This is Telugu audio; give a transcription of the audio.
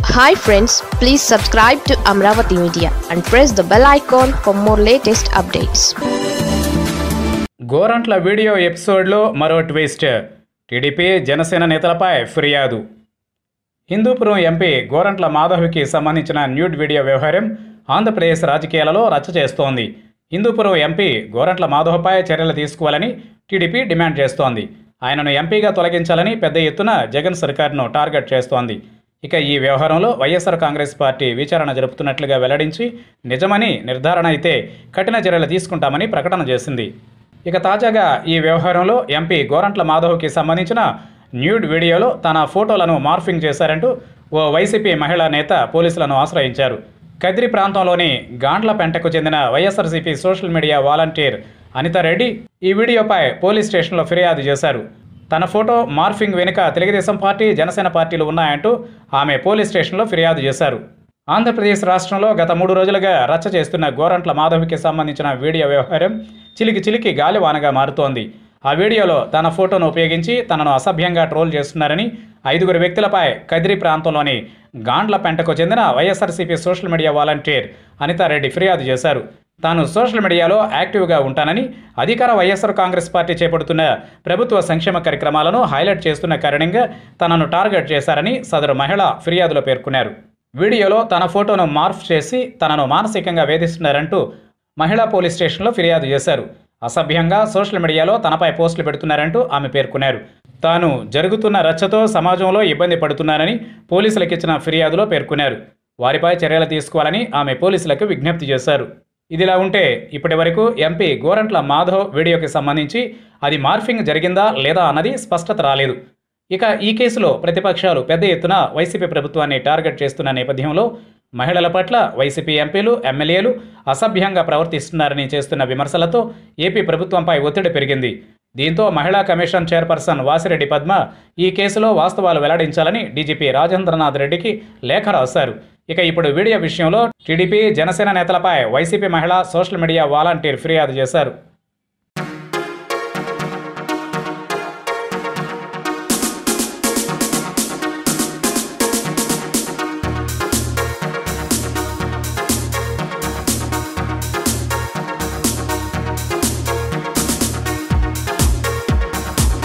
Hi friends, please subscribe to Amaravathi Media and press the bell icon for more latest updates. Gorantla video ఎపిసోడ్లో మరో ట్విస్ట్. టీడీపీ జనసేన నేతలపై ఫిర్యాదు. హిందూపురం ఎంపీ గోరంట్ల మాధవ్కి సంబంధించిన న్యూడ్ వీడియో వ్యవహారం ఆంధ్రప్రదేశ్ రాజకీయాలలో రచ్చ చేస్తోంది. హిందూపురం ఎంపీ గోరంట్ల మాధవ్పై చర్యలు తీసుకోవాలని టీడీపీ డిమాండ్ చేస్తోంది. ఆయనను ఎంపీగా తొలగించాలని పెద్ద ఎత్తున జగన్ సర్కార్ను టార్గెట్ చేస్తోంది. ఇక ఈ వ్యవహారంలో వైఎస్ఆర్ కాంగ్రెస్ పార్టీ విచారణ జరుపుతున్నట్లుగా వెల్లడించి నిజమని నిర్ధారణ అయితే కఠిన చర్యలు తీసుకుంటామని ప్రకటన చేసింది. ఇక తాజాగా ఈ వ్యవహారంలో ఎంపీ గోరంట్ల మాధవ్కి సంబంధించిన న్యూడ్ వీడియోలో తన ఫోటోలను మార్ఫింగ్ చేశారంటూ ఓ వైసీపీ మహిళా నేత పోలీసులను ఆశ్రయించారు. కద్రి ప్రాంతంలోని గాండ్లపెంటకు చెందిన YSRCP social media volunteer Anitha Reddy ఈ వీడియోపై పోలీస్ స్టేషన్లో ఫిర్యాదు చేశారు. తన ఫోటో మార్ఫింగ్ వెనుక తెలుగుదేశం పార్టీ, జనసేన పార్టీలు ఉన్నాయంటూ ఆమె పోలీస్ స్టేషన్లో ఫిర్యాదు చేశారు. ఆంధ్రప్రదేశ్ రాష్ట్రంలో గత 3 రోజులుగా రచ్చ చేస్తున్న గోరంట్ల మాధవ్కి సంబంధించిన వీడియో వ్యవహారం చిలికి గాలివానగా మారుతోంది. ఆ వీడియోలో తన ఫోటోను ఉపయోగించి తనను అసభ్యంగా ట్రోల్ చేస్తున్నారని 5 వ్యక్తులపై కద్రి ప్రాంతంలోని గాండ్లపెంటకు చెందిన YSRCP social media volunteer Anitha Reddy ఫిర్యాదు చేశారు. తాను సోషల్ మీడియాలో యాక్టివ్గా ఉంటానని, అధికార వైఎస్ఆర్ కాంగ్రెస్ పార్టీ చేపడుతున్న ప్రభుత్వ సంక్షేమ కార్యక్రమాలను హైలైట్ చేస్తున్న కారణంగా తనను టార్గెట్ చేశారని సదరు మహిళ ఫిర్యాదులో పేర్కొన్నారు. వీడియోలో తన ఫోటోను మార్ఫ్ చేసి తనను మానసికంగా వేధిస్తున్నారంటూ మహిళా పోలీస్ స్టేషన్లో ఫిర్యాదు చేశారు. అసభ్యంగా సోషల్ మీడియాలో తనపై పోస్టులు పెడుతున్నారంటూ ఆమె పేర్కొన్నారు. తాను జరుగుతున్న రచ్చతో సమాజంలో ఇబ్బంది పడుతున్నానని పోలీసులకు ఇచ్చిన ఫిర్యాదులో పేర్కొన్నారు. వారిపై చర్యలు తీసుకోవాలని ఆమె పోలీసులకు విజ్ఞప్తి చేశారు. ఇదిలా ఉంటే ఇప్పటి వరకు ఎంపీ గోరంట్ల మాధవ్ వీడియోకి సంబంధించి అది మార్ఫింగ్ జరిగిందా లేదా అన్నది స్పష్టత రాలేదు. ఇక ఈ కేసులో ప్రతిపక్షాలు పెద్ద ఎత్తున వైసీపీ ప్రభుత్వాన్ని టార్గెట్ చేస్తున్న నేపథ్యంలో మహిళల పట్ల వైసీపీ ఎంపీలు, ఎమ్మెల్యేలు అసభ్యంగా ప్రవర్తిస్తున్నారని చేస్తున్న విమర్శలతో ఏపీ ప్రభుత్వంపై ఒత్తిడి పెరిగింది. దీంతో మహిళా కమిషన్ చైర్పర్సన్ వాసిరెడ్డి పద్మ ఈ కేసులో వాస్తవాలు వెల్లడించాలని డీజీపీ రాజేంద్రనాథ్ రెడ్డికి లేఖ రాశారు. ఇక ఇప్పుడు వీడియో విషయంలో టీడీపీ, జనసేన నేతలపై వైసీపీ మహిళా సోషల్ మీడియా వాలంటీర్ ఫిర్యాదు చేశారు.